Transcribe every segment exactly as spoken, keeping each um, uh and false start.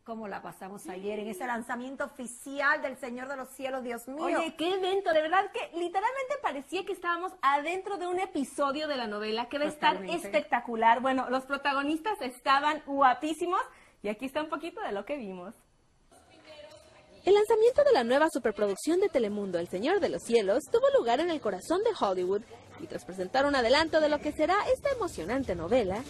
cómo la pasamos ayer en ese lanzamiento oficial del Señor de los Cielos, Dios mío. Oye, qué evento, de verdad que literalmente parecía que estábamos adentro de un episodio de la novela que va a estar espectacular. Bueno, los protagonistas estaban guapísimos y aquí está un poquito de lo que vimos. El lanzamiento de la nueva superproducción de Telemundo, El Señor de los Cielos, tuvo lugar en el corazón de Hollywood y tras presentar un adelanto de lo que será esta emocionante novela,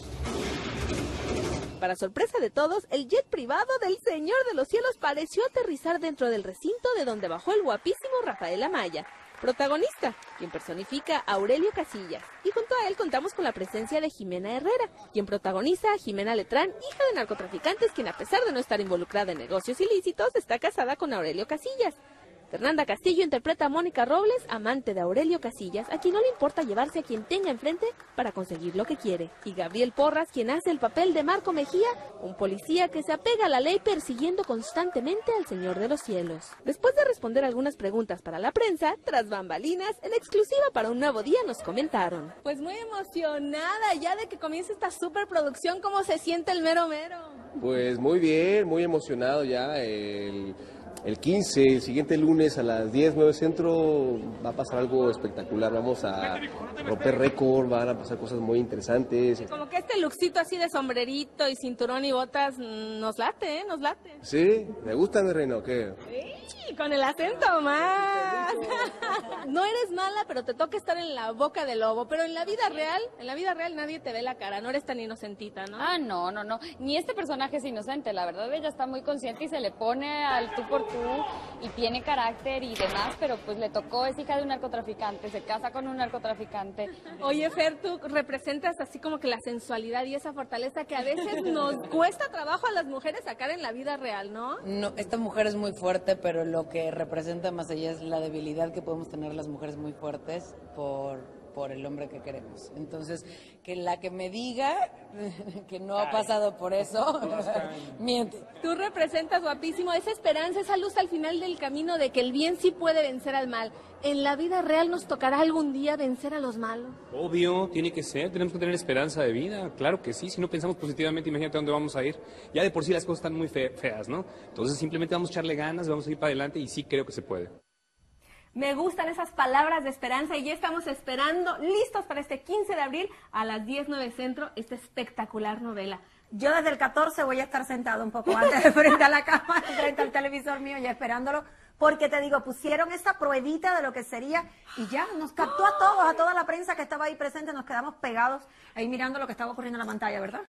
para sorpresa de todos, el jet privado del Señor de los Cielos pareció aterrizar dentro del recinto de donde bajó el guapísimo Rafael Amaya, protagonista, quien personifica a Aurelio Casillas. Y junto a él contamos con la presencia de Jimena Herrera, quien protagoniza a Jimena Letrán, hija de narcotraficantes, quien a pesar de no estar involucrada en negocios ilícitos, está casada con Aurelio Casillas. Fernanda Castillo interpreta a Mónica Robles, amante de Aurelio Casillas, a quien no le importa llevarse a quien tenga enfrente para conseguir lo que quiere. Y Gabriel Porras, quien hace el papel de Marco Mejía, un policía que se apega a la ley persiguiendo constantemente al Señor de los Cielos. Después de responder algunas preguntas para la prensa, tras bambalinas, en exclusiva para Un Nuevo Día nos comentaron. Pues muy emocionada ya de que comience esta superproducción. ¿Cómo se siente el mero mero? Pues muy bien, muy emocionado ya. El... El quince, el siguiente lunes a las diez, nueve Centro, va a pasar algo espectacular. Vamos a romper récord, van a pasar cosas muy interesantes. Como que este lookcito así de sombrerito y cinturón y botas nos late, ¿eh? Nos late. ¿Sí? ¿Me gustan, mi reina, o qué? Sí, con el acento más. No eres mala, pero te toca estar en la boca del lobo. Pero en la vida real, en la vida real nadie te ve la cara. No eres tan inocentita, ¿no? Ah, no, no, no. Ni este personaje es inocente. La verdad, ella está muy consciente y se le pone al tú por tú y tiene carácter y demás, pero pues le tocó, es hija de un narcotraficante, se casa con un narcotraficante. Oye, Fer, tú representas así como que la sensualidad y esa fortaleza que a veces nos cuesta trabajo a las mujeres sacar en la vida real, ¿no? No, esta mujer es muy fuerte, pero lo que representa más allá es la debilidad que podemos tener las mujeres muy fuertes por... por el hombre que queremos. Entonces, que la que me diga que no ha pasado por eso, miente. Tú representas guapísimo esa esperanza, esa luz al final del camino de que el bien sí puede vencer al mal. ¿En la vida real nos tocará algún día vencer a los malos? Obvio, tiene que ser, tenemos que tener esperanza de vida, claro que sí, si no pensamos positivamente, imagínate a dónde vamos a ir. Ya de por sí las cosas están muy fe feas, ¿no? Entonces simplemente vamos a echarle ganas, vamos a ir para adelante y sí creo que se puede. Me gustan esas palabras de esperanza y ya estamos esperando, listos para este quince de abril a las diez, nueve Centro, esta espectacular novela. Yo desde el catorce voy a estar sentado un poco antes de frente a la cámara, frente al televisor mío, ya esperándolo, porque te digo, pusieron esa pruebita de lo que sería y ya nos captó a todos, a toda la prensa que estaba ahí presente, nos quedamos pegados ahí mirando lo que estaba ocurriendo en la pantalla, ¿verdad?